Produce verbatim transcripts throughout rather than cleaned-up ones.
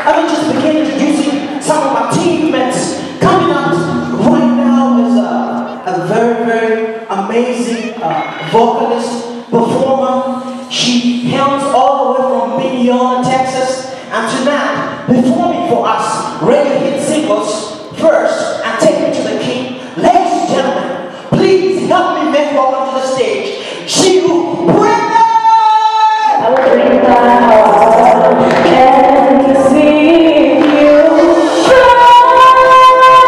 I will just begin introducing some of my teammates. Coming up right now is a, a very, very amazing uh, vocalist, performer. She hails all the way from Mineola, Texas, and tonight performing for us radio hit singles first and Take Me to the King. Ladies and gentlemen, please help me make welcome to the stage, Chiu Brenda! I will bring my heart and see you cry.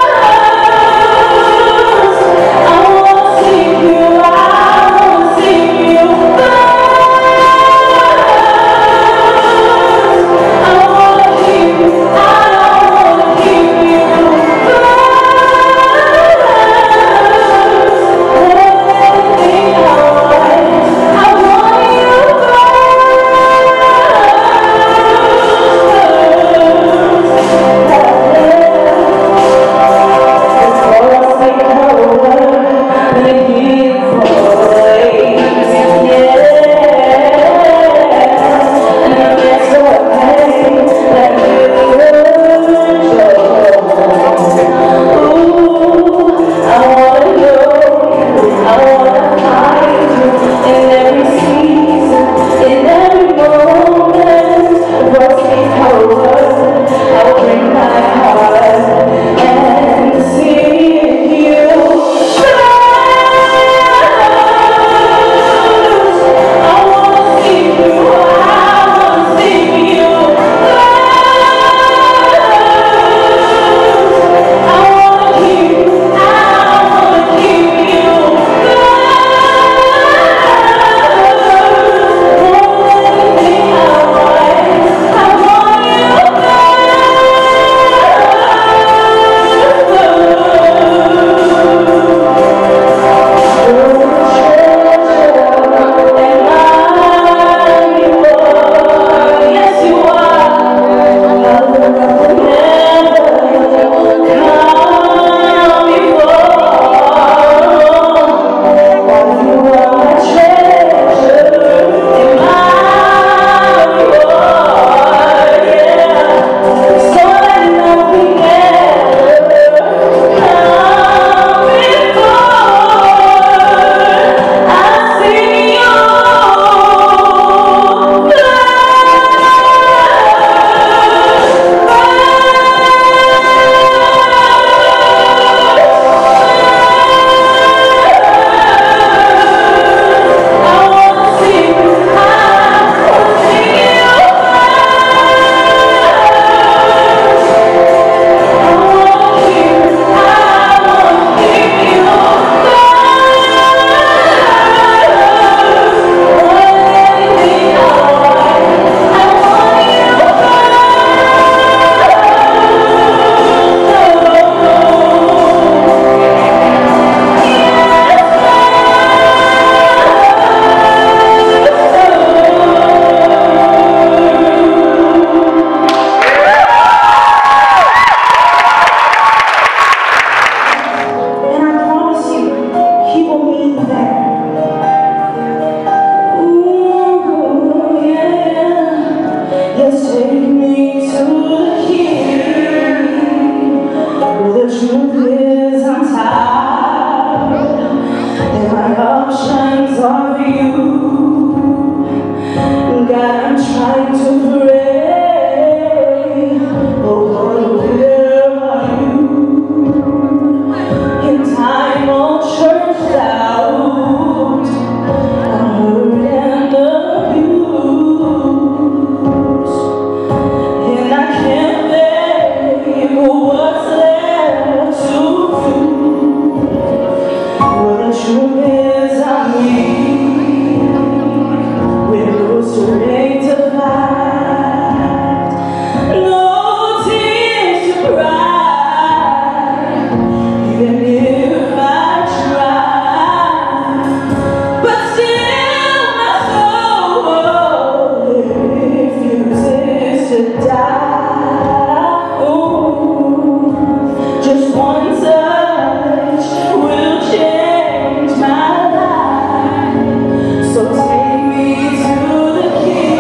I wanna see you, I wanna see you cry. I wanna keep you, I wanna keep you cry. Everything I want, I want you cry. Take me to the King.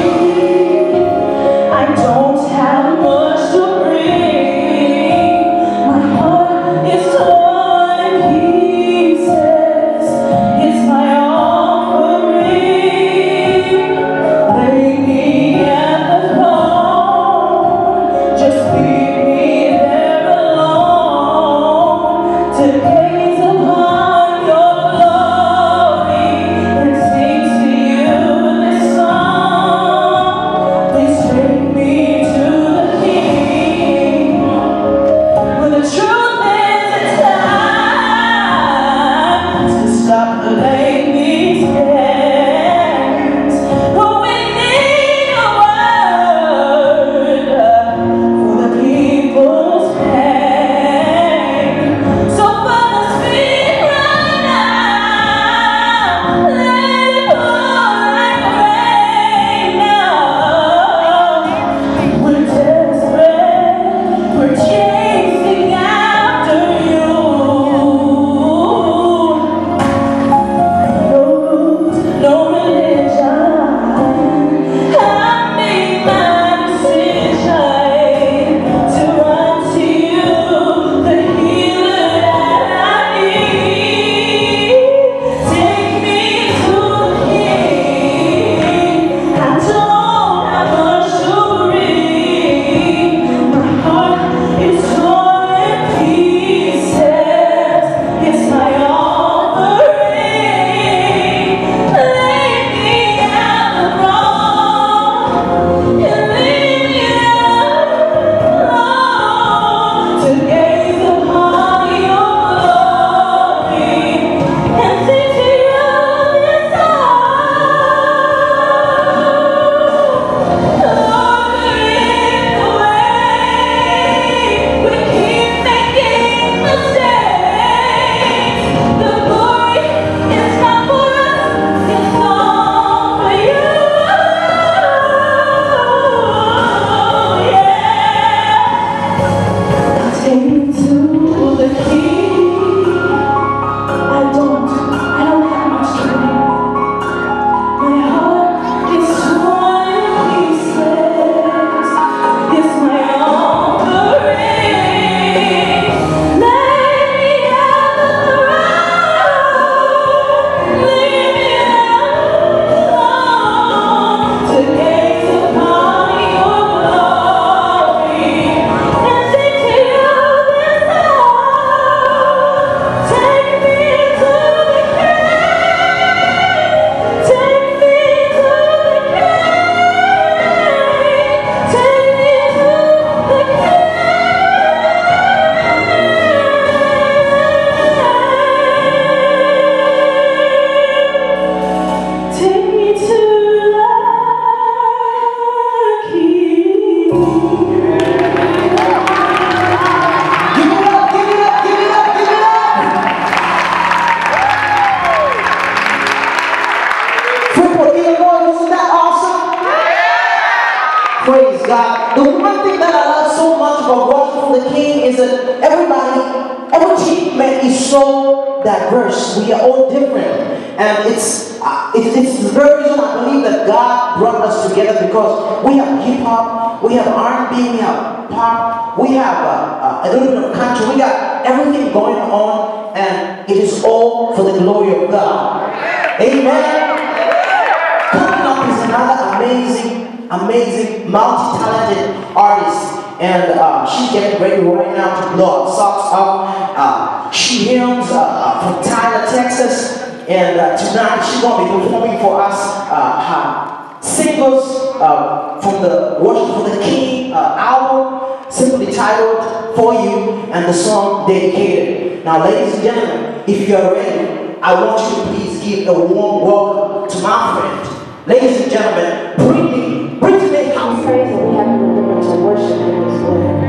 Praise God. The one thing that I love so much about Worship for the King is that everybody, every teammate is so diverse. We are all different. And it's, uh, it, it's the very reason I believe that God brought us together, because we have hip-hop, we have R and B, we have pop, we have uh, uh, a little bit of country. We got everything going on, and it is all for the glory of God. Amen. Coming up is another amazing, amazing, multi-talented artist. And uh, she's getting ready right now to blow our socks off. Uh, she hails uh, uh, from Tyler, Texas. And uh, tonight she's going to be performing for us uh, her singles uh, from the Worship for the King uh, album, simply titled For You, and the song dedicated. Now, ladies and gentlemen, if you are ready, I want you to please give a warm welcome to my friend. Ladies and gentlemen, Brittany, Brittany, I'm praise that we have to remember to worship Him as well.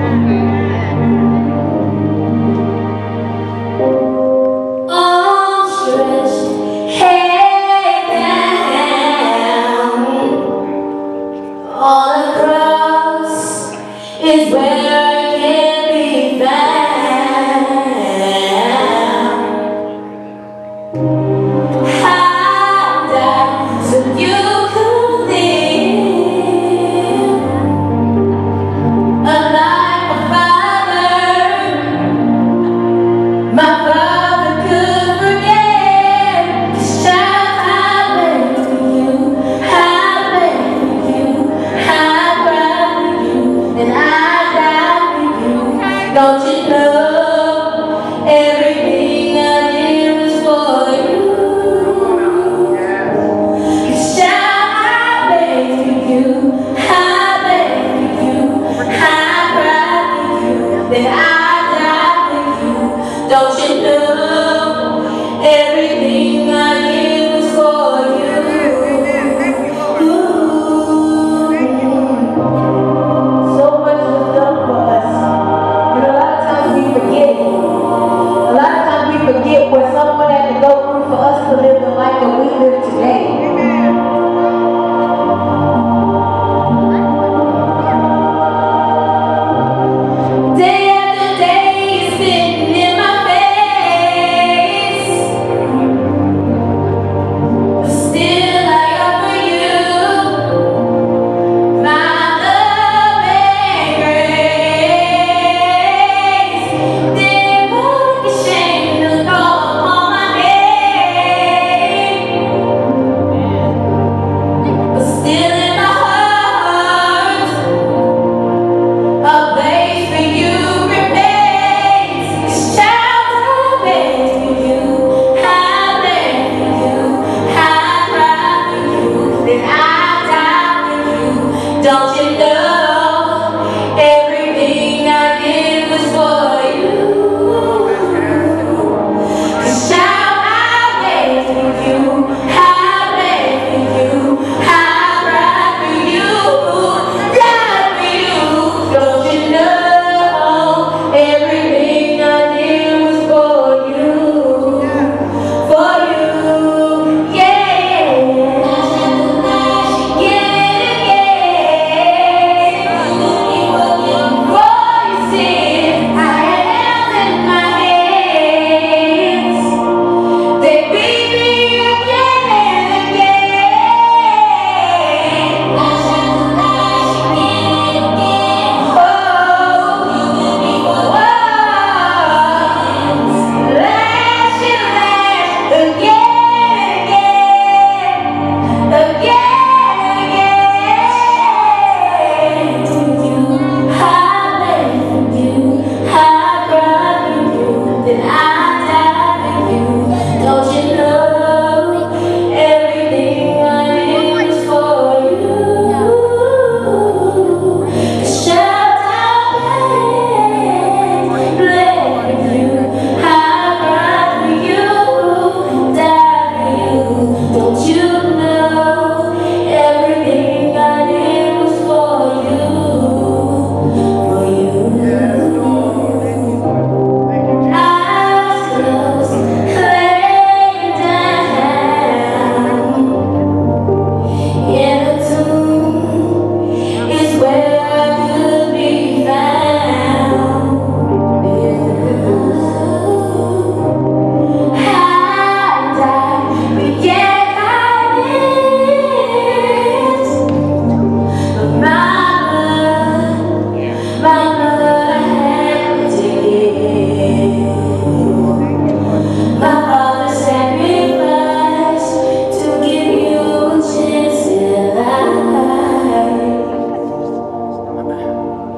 Is where it can be found. I died so you could live a life of Father. My Father could forget. This child I bear for you, I bear for you, I cry for you, and I.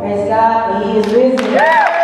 Praise God, for He is risen.